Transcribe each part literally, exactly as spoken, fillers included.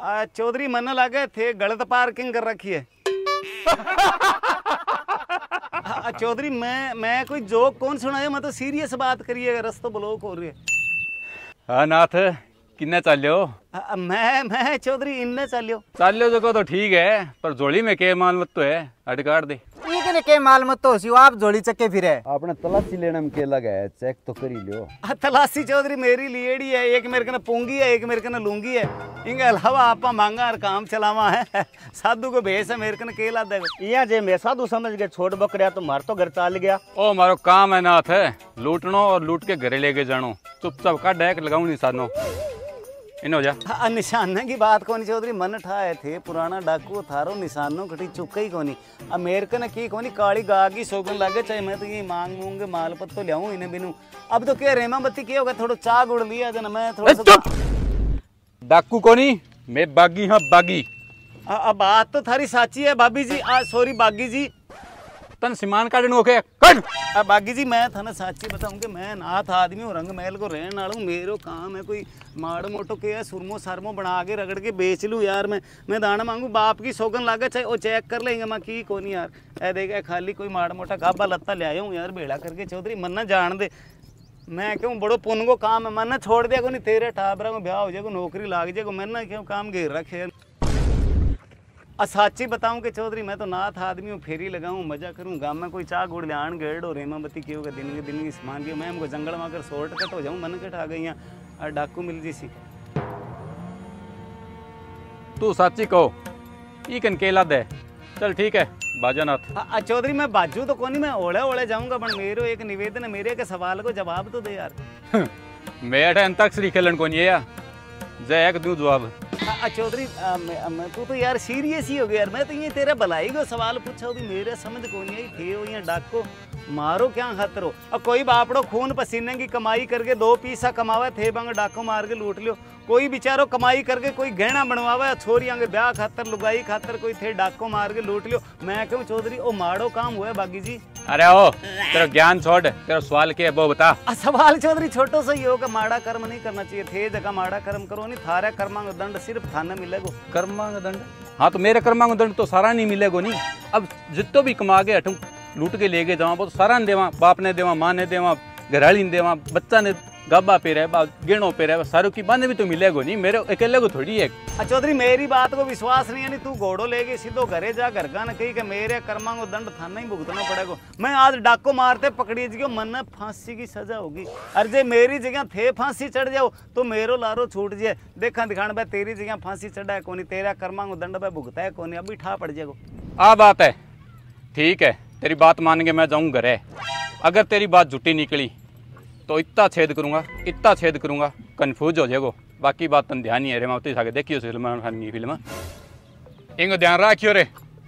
चौधरी मन लगे थे गलत पार्किंग कर रखी है। चौधरी मैं मैं कोई जोक कौन सुनाया, मैं तो सीरियस बात करिए, रास्ता ब्लॉक हो रही है। हाँ नाथ किन्ने चाल्यो? मैं मैं चौधरी इन्ने चाल्यो चाल्यो जो तो ठीक है, पर जोड़ी में के माल मत तो है अटकाट दे ने के माल मत तो सिवा आप जोड़ी चक्के फिरे। आपने तलाशी लेने में के लगा है, चेक तो कर ही लो। तलाशी चौधरी मेरी लिएड़ी है, एक मेरे कने पूंगी है, एक मेरे कने लूंगी है, इनके अलावा आपा मांगा और काम चलावा है। साधु को भेस है मेरे कने केला दे या जे मैं साधु समझ के छोड़ बकरिया तो मार तो घर चाल गया। ओ मारो काम है नाथ है लूटनो और लूट के घरे लेके जानो, चुपचाप का डैक लगाऊ निशानो इन हो जा। निशाने की बात कोनी चौधरी, मन ठाए थे पुराना डाकू थारो निशानों कटी चुका ही कोनी। अमेरिकन की कोनी काली गागी सोगन लगे, चाहे मैं तो ये मांग मूंगे माल पत्तो तो लियाऊं इन्हें बिनू। अब तो क्या रेमा बत्ती क्या होगा, थोड़ा चाह गुड़ लिया जना मैं थोड़ा डाकू कोनी मैं बागी हाँ बागी। अब बात तो थारी साची है भाभी जी, आ सॉरी बागी जी, तन सीमान काटन ओके कट। अब बागी जी मैं थाना साची बताऊं कि मैं नाथ आदमी हूँ, रंग महल को रहने वाला हूँ, मेरो काम है कोई माड़ मोटो के है सुरमो सरमो बना के रगड़ के बेच लूँ यार। मैं मैं दाना मांगू बाप की सोगन लागे, चाहे वो चेक कर लेंगे मैं की कोनी यार। ऐ देखे खाली कोई माड़ा मोटा गाबा लत्ता ले आया हूँ यार भेड़ा करके। चौधरी मन ना जान दे, मैं क्यों बड़ो पुन को काम है, मन ना छोड़ दिया को नहीं, तेरे टाबरा में ब्याह हो जाएगा नौकरी लाग जाएगा, मैं ना क्यों काम घेर रखे। साची बताऊं कि चौधरी मैं तो नाथ आदमी हूँ, फेरी लगाऊं मजा करूं, गाँव में कोई चाह गुड़ लियान गेड़ और रेमा बत्ती क्यों दिन के दिन की सामान दिया, मैं हमको जंगल में अगर शॉर्ट कट हो जाऊं मन कट आ गई यहाँ डाकू मिल जी सी। तू साची कहो इकन केला दे चल ठीक है बाजा नाथ। चौधरी मैं बाजू तो कोनी, मैं ओले ओले जाऊंगा, पर मेरो एक निवेदन है, मेरे के सवाल को जवाब तो दे यार। मैं अंताक्षरी खेलन कोनी है यार, जय एक दूं जवाब। चौधरी तू तो यार सीरियस ही हो गया यार, मैं तो ये तेरे भलाई को सवाल पूछा भी मेरे समझ को नहीं आई थे हो यहाँ डाको मारो क्या खतर हो। अब कोई बापड़ो खून पसीने की कमाई करके दो पैसा कमावे थे बंग डाको मार के लूट लियो, कोई बेचारो कमाई करके कोई गहना बनवावे छोरियां के ब्याह खातर लुगाई खातर कोई थे डाको मार के लूट लियो। मैं क्यों चौधरी ओ माड़ो काम हुआ बागी जी। अरे ओ तेरा ज्ञान छोड़, तेरा सवाल क्या है वो बता। आ, सवाल चौधरी छोटो सा ही होगा, माड़ा कर्म नहीं करना चाहिए थे जगह माड़ा कर्म करो नहीं, थारा कर्मांग दंड सिर्फ थाना मिलेगा। कर्मांग दंड? हाँ तो मेरे कर्मांग दंड तो सारा नहीं मिलेगा नहीं। अब जितो भी कमा के हटूं लूट के लेके जावा वो तो सारा ने देवा, बाप ने देवा, माँ ने देवा, घराली ने देवा, बच्चा ने गाबा पे रहे गिणों पे रहे, सारों की बांधे भी तो मिलेगो नहीं, मेरे अकेले को थोड़ी है। चौधरी मेरी बात को विश्वास नहीं है नहीं, तू घोड़ो लेके सीधो घरे जा, घर का न कही कि मेरे कर्मा को दंड थाना ही भुगतना पड़ेगा। मैं आज डाको मारते पकड़ी जी मन फांसी की सजा होगी, अरे जे मेरी जगह थे फांसी चढ़ जाओ तो मेरो लारो छूट जाए। देखा दिखाने भाई तेरी जगह फांसी चढ़ा है कोनी, तेरा कर्मा को दंड भाई भुगता है कोनी, अभी ठा पड़ जाएगा। आ बात है ठीक है, तेरी बात मान के मैं जाऊँ घरे, अगर तेरी बात झूठी निकली तो इतना छेद करूंगा इतना छेद करूंगा कंफ्यूज हो जाएगो। बाकी बात तन ध्यान नहीं है रे, मैं उतनी देखियो फिल्म फिल्म इंग ध्यान रखियो रे।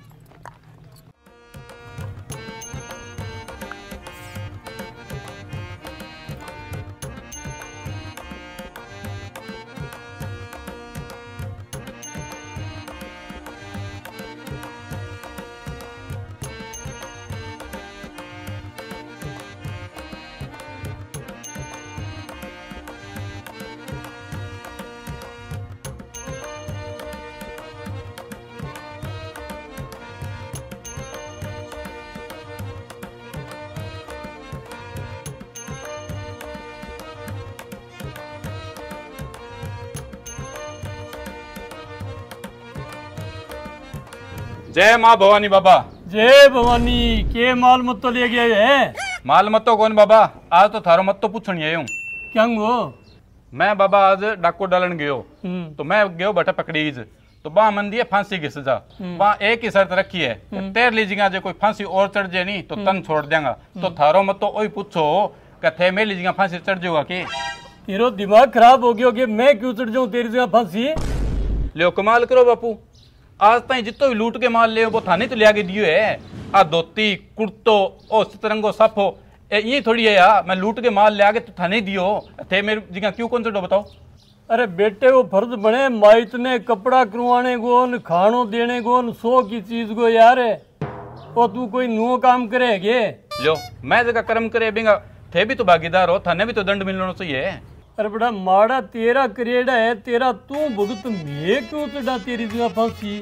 जय माँ भवानी बाबा। जय भवानी। के माल मत तो ले गया है? माल मत तो कौन बाबा, आज तो थारो मत तो पूछनी आयो। क्या हो? मैं बाबा आज डाको डालन गयो, तो मैं गयो बटा पकड़ीज, तो वहां मन दिए फांसी की सजा। वहां एक ही शर्त रखी है, तैर लीजिएगा जो कोई फांसी और चढ़ जाए नहीं तो तन छोड़ देंगा। तो थारो मत तो वही पूछो कथे में लीजिएगा फांसी चढ़ जाऊगा की? तेरो दिमाग खराब हो गया कि मैं क्यों चढ़ जाऊं तेरी जगह फांसी? लियो कमाल करो बापू, आज तक जितो भी लूट के माल ले वो थाने तो ले आगे दियो है। आ धोती कुर्तो ओ सतरंगो सफो ये थोड़ी है यार, मैं लूट के माल ले आगे तो थाने दियो थे मेरे जगह क्यों कौन चढ़ो बताओ। अरे बेटे वो फर्ज बने माइत ने कपड़ा करवाने को न खानो देने को न सो की चीज को यार, वो तू कोई नुओ काम करेगे? लो मैं जगह कर्म करे बिंगा थे भी तो भागीदार हो, थाने भी तो दंड मिलना चाहिए। अरे बड़ा माड़ा तेरा करेड़ा है, तेरा तू भुगत मैं क्यों चढ़ा तेरी जगह फांसी।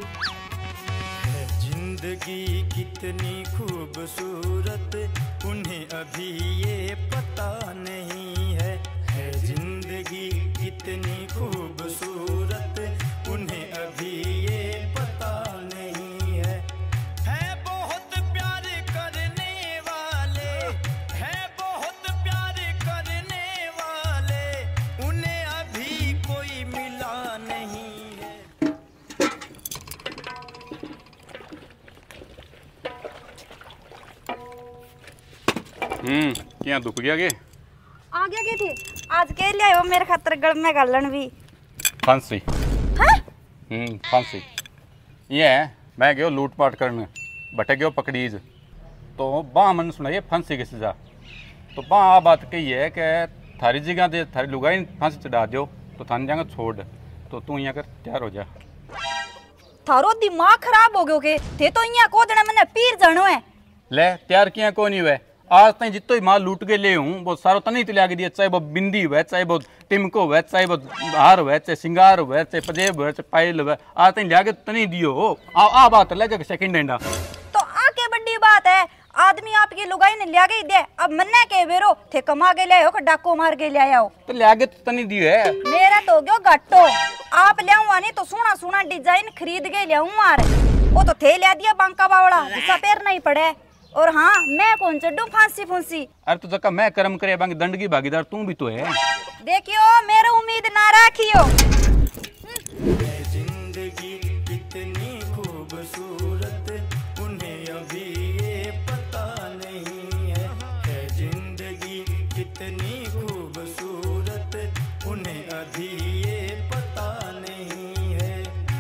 जिंदगी कितनी खूबसूरत उन्हें अभी ये पता नहीं है, है जिंदगी कितनी खूबसूरत उन्हें अभी ये पता नहीं है। है बहुत प्यार करने वाले, है बहुत प्यार करने वाले, उन्हें अभी कोई मिला नहीं है। हम्म क्या दुख गया के आ गया के थे आज के ले आयो मेरे खातर गल में गालन भी फांसी। हाँ? हम्म फांसी ये है, मैं गयो लूटपाट करने, बटे गयो पकड़ीज, तो बा मन सुनाइए फांसी की सजा। तो बा आ बात कही है कि थारी जगह दे थारी लुगाई फांसी चढ़ा दो तो थाने जाएंगे छोड़, तो तू यहाँ कर तैयार हो जा। थारो दिमाग खराब हो गयो के थे तो यहाँ को देना मैंने पीर जानो है। ले तैयार किया को नहीं हुए, आज तक जितो ही माल लूट के ले हूँ वो सारो तनी तो लिया दिया, चाहे वो बिंदी हुए, चाहे वो टिमको हुए, चाहे वो हार हुए, चाहे सिंगार हुए, चाहे पजेब हुए, चाहे पायल हुए, आज तक लिया के तनी दियो। आ आ बात ले जाके सेकंड हैंड तो आके बड़ी बात है, आदमी आपकी लुगाई ने लिया गई दे, अब मन्ने के बेरो थे कमा के ले आओ कि डाको मार के ले आओ, तो लिया के तनी दियो है। मेरा तो गयो घाटो, आप ले आऊँ नहीं तो सोना सोना डिजाइन खरीद के ले आऊँ मार, वो तो थे लिया दिया बांका बावड़ा जिसका पैर नहीं पड़े। और हाँ मैं कौन चढ़ू फांसी फूंसी। अरे तो जका मैं कर्म करे बांगे दंड की भागीदार तू भी तो है। देखियो मेरे उम्मीद ना रखियो। जिंदगी कितनी खूबसूरत उन्हें अभी ये पता नहीं है, है जिंदगी कितनी खूबसूरत उन्हें अभी ये पता नहीं है।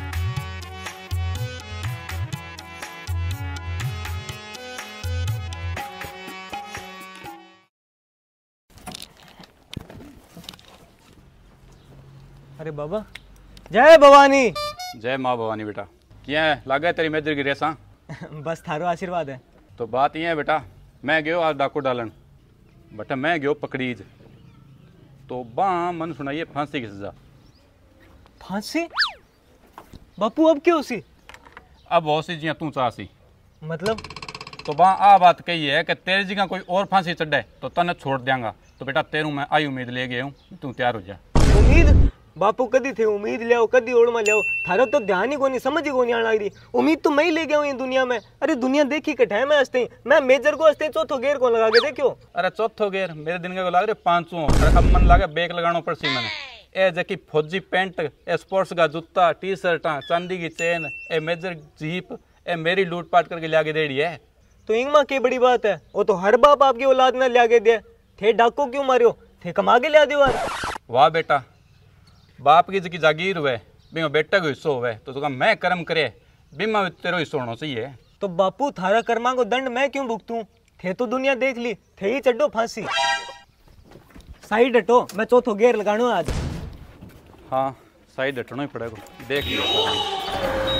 अरे बाबा जय भवानी। जय माँ भवानी। बेटा क्या है लागा है तेरी मेजर की रेसा? बस थारो आशीर्वाद है। तो बात ये है बेटा, मैं गयो आज डाको डालन, बटा मैं गयो पकड़ीज, तो बा मन सुनाइए फांसी की सजा। फांसी? बापू अब क्यों सी? अब हो सी जिया तू चाहसी। मतलब? तो बा आ बात कही है कि तेरी जगह कोई और फांसी चढ़े तो तने छोड़ देंगा। तो बेटा तेरू मैं आई उम्मीद ले गया हूँ, तू तैयार हो जा। उम्मीद? बापू कदी थे उम्मीद ले आओ, कदी ओड़ में ले आओ, थारो तो ध्यान ही कोनी, समझ ही कोनी आने लग रही। उम्मीद तो मैं ही ले गया हूँ दुनिया में। अरे दुनिया देखी कट है, मैं हंसते मैं मेजर को हंसते चौथो गेर को लगा के देखो। अरे चौथो गेर मेरे दिन का लग रहे पांचों, अब मन लगा बेग लगाना पड़ सी मैंने। ए जकी फौजी पैंट, ए स्पोर्ट्स का जूता, टी शर्टा, चांदी की चेन, ए मेजर जीप, ए मेरी लूटपाट करके लिया के दे रही है। तो इंगमा की बड़ी बात है, वो तो हर बाप आपकी औलाद ने लिया के दे। थे डाको क्यों मारियो, थे कमा के लिया दो। वाह बेटा, बाप की जकी जागीर हुए बीमा बेटा को हिस्सो हुए, तो तुका मैं कर्म करे बीमा तेरो हिस्सो होना चाहिए। तो बापू थारा कर्मा को दंड मैं क्यों भुगतूं? थे तो दुनिया देख ली, थे ही चढ़ो फांसी। साइड हटो, मैं चौथो गेर लगानो आज। हाँ साइड हटना ही पड़ेगा, देख लियो।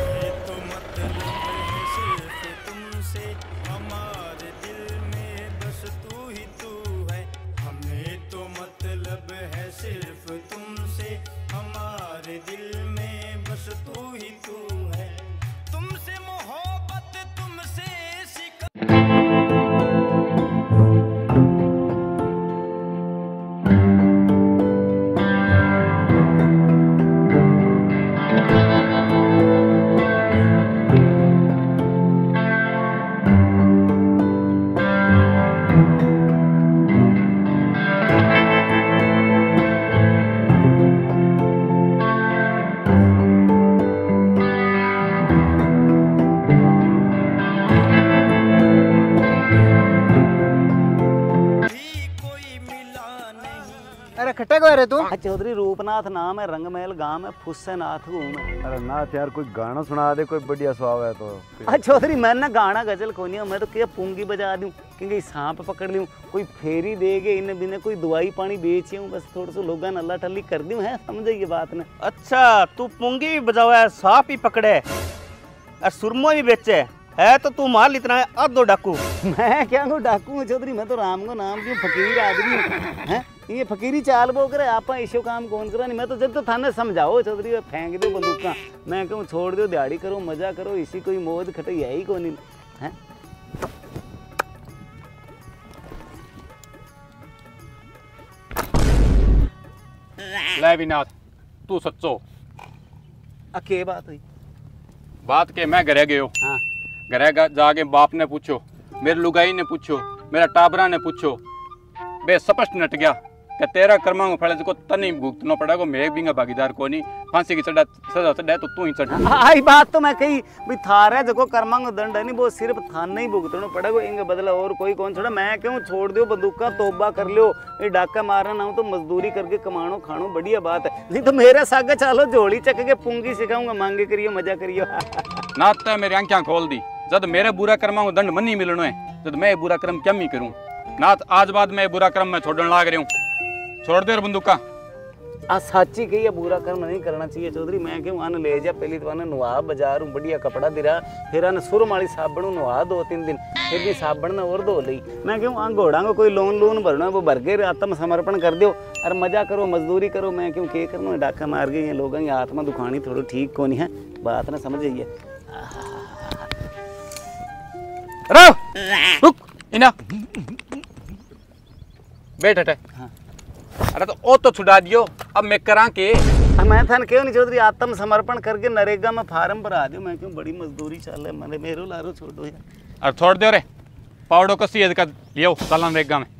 सिर्फ तुमसे हमारे दिल में बस तू ही तू है, तुमसे मोहब्बत तुमसे सिका। खट्टे को रे तू? चौधरी रूपनाथ नाम है, रंगमहल गांव है, फुस्से नाथ हूँ मैं। अरे नाथ यार कोई गाना सुना दे, कोई बढ़िया स्वाव है तो। अच्छा चौधरी मैं ना गाना गजल को नहीं, मैं तो क्या पूंगी बजा दूं, क्योंकि सांप पकड़ लूं, कोई फेरी देगे इन बिना, कोई दवाई पानी बेचे हूँ, बस थोड़ा सा लोग अल्लाह टल्ली कर दूं है, समझे ये बात ना। अच्छा तू पुंगी भी बजावा है, सांप ही पकड़े और सुरमो भी बेचे है, तो तू माल इतना है अब दो डाकू। मैं क्या को डाकू हूँ चौधरी, मैं तो राम को नाम क्यों फकीर आदमी हूँ। ये फकीरी चाल बो करे आप ऐसे काम कौन करा नहीं। मैं तो जब तो थाने समझाओ चौधरी फेंक दो बंदूका, मैं कहूँ छोड़ दो दिहाड़ी करो मजा करो, इसी कोई मौज खटई है ही कौन है। ले विनाश तू सच्चो के बात हुई? बात के मैं घरे गयो, हाँ घरे जाके बाप ने पूछो, मेरे लुगाई ने पूछो, मेरा टाबरा ने पूछो, बे स्पष्ट नट गया कि तेरा कर्मा को फड़े को तनी भुगतना पड़ेगा, मैं भी भागीदार को नहीं, फांसी की सजा सजा चढ़ा तो तू ही चढ़। आई बात तो मैं कही भाई थारा जो कर्मांग दंड है नहीं वो सिर्फ थाने ही भुगतना पड़ेगा, इनके बदला और कोई कौन छोड़ा। मैं क्यों छोड़ दो बंदूका, तोबा कर लो, ये डाका मारना ना हो तो मजदूरी करके कमानो खानो बढ़िया बात है, नहीं तो मेरे सागे चालो झोली चक के पुंगी सिखाऊंगा, मांगे करियो मजा करियो। ना तो मेरी आंखें खोल दी, जब मेरे बुरा कर्मा को दंड मनी मिलनो है, जब मैं बुरा कर्म क्या ही करूं ना, आज बाद मैं बुरा कर्म में छोड़ने लाग रही हूँ, छोड़ दे बंदूका। आ साची कही है बुरा कर्म नहीं करना चाहिए चौधरी। मैं क्यों आने ले जा, पहली तो आने नुहा बाजार हूँ, बढ़िया कपड़ा दिरा, फिर आने सुर माली साबण नुहा दो तीन दिन, फिर भी साबण ने और धो ली। मैं क्यों आ घोड़ा को कोई लोन लोन भरना वो भर के आत्म समर्पण कर दो और मजा करो मजदूरी करो। मैं क्यों के करूँ, डाका मार गई लोगों की आत्मा दुखानी थोड़ी ठीक को नहीं है, बात ना समझ आइए। रुक इना बैठ हटे। हाँ। अरे तो ओ तो छुड़ा दियो, अब मैं करा के। मैं थान क्यों नहीं चौधरी आत्म समर्पण करके नरेगा में फार्म भरा दो। मैं क्यों बड़ी मजदूरी चल है, मेरे मेरो लारो छोड़ो यार। और छोड़ दो रे पावड़ो कसी का लियो चलन नरेगा में।